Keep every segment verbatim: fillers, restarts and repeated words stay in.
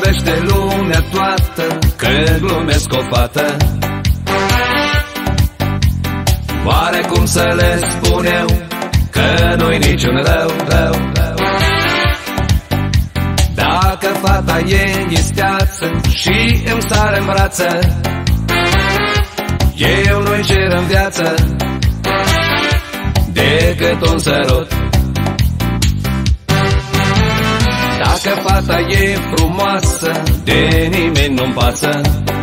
vorbește lumea toată că glumesc o fată. Oare cum să le spun eu că nu-i niciun rău, rău, rău? Dacă fata e isteață și îmi sare în brață, eu nu-i cer în viață decât un sărut. Dacă fata e frumoasă, de nimeni nu-mi pasă.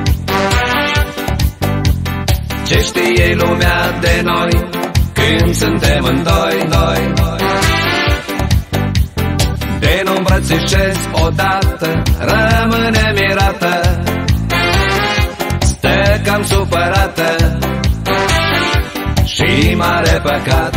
Ce știe lumea de noi când suntem în doi, noi, noi? De nu îmbrățișez odată, rămâne mirată, stă cam supărată și mare păcat.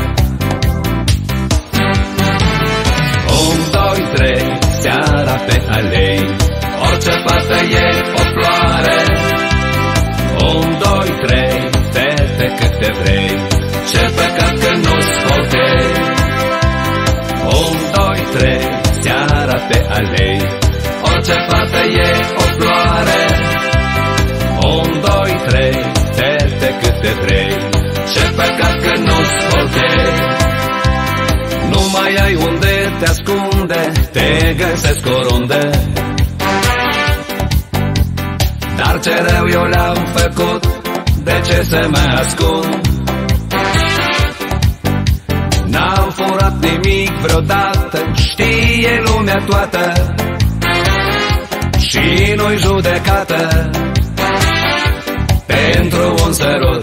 Un, doi, trei, seara pe alei, orice fată e o floare. Un, doi, trei, fete cât te vrei, ce păcat că nu-ți scotei. Un, doi, trei, seara pe alei, orice fată e o floare. Un, doi, trei, fete cât te vrei, ce păcat că nu-ți scotei. Nu mai ai unde te ascunde, te găsesc oriunde. Dar ce rău eu le-am făcut, de ce să mă ascund? N-am furat nimic vreodată, știe lumea toată, și nu-i judecată pentru un sărut.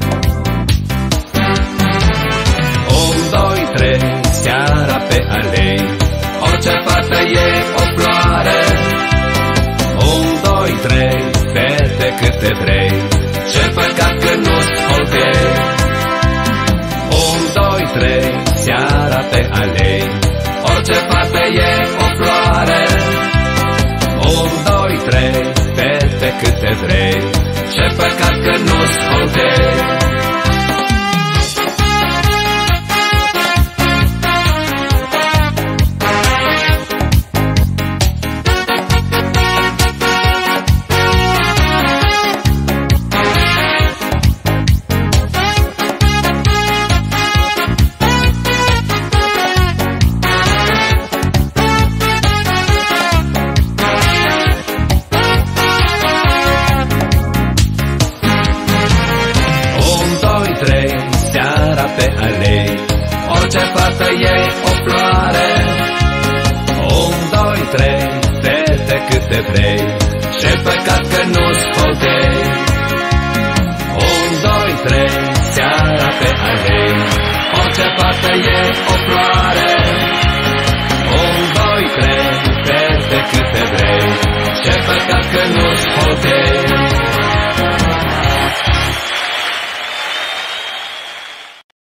Un, doi, trei, seara pe alei, orice fată e o floare. Un, doi, trei, fete cât te vrei, ce păcat că nu-ți scotei. Un, doi, trei, seara pe alei, orice fată e o floare. Un, doi, trei, fete cât te vrei, ce păcat că nu-ți scotei. Seara pe alei, orice fată e o floare. Un, doi, trei, fete cât te vrei, ce păcat că nu-ți scotei. Un, doi, trei, seara pe alei, orice fată e o floare.